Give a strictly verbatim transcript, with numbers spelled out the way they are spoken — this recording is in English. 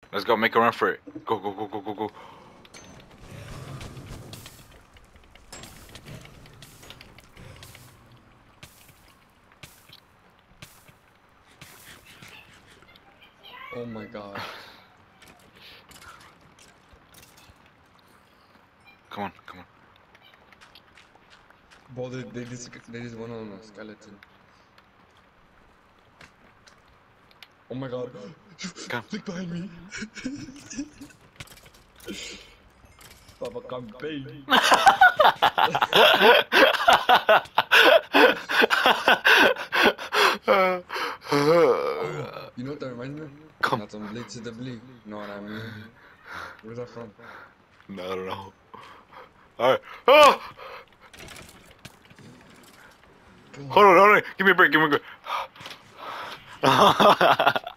Let's go. Make a run for it. Go, go, go, go, go, go. Oh my god. Come on, come on. Bro, they, they, just, they just went on a skeleton. Oh my god. Come. Look behind me. Papa, come baby. Oh, you know what that reminds me of? Come. Not some bleed to the bleed. You know what I mean? Where's that from? No, I don't know. Alright. Oh! Hold on, hold on. Give me a break, give me a break.